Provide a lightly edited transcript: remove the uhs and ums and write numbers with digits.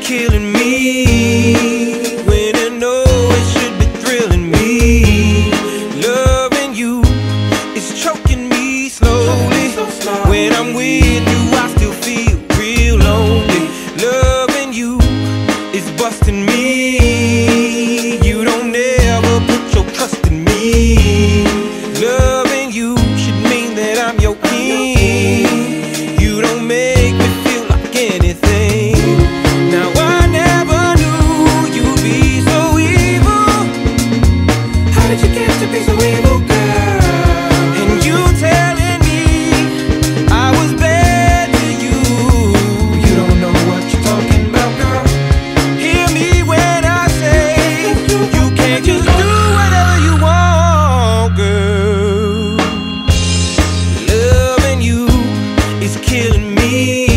killing me, when I know it should be thrilling me. Loving you is choking me slowly. When I'm with you I still feel real lonely. Loving you is busting me. You don't ever put your trust in me. Loving you should mean that I'm your king. You don't make me feel like anything. Now I never knew you'd be so evil. How did you get to be so evil, girl? And you telling me I was bad to you. You don't know what you're talking about, girl. Hear me when I say you can't just do whatever you want, girl. Loving you is killing me.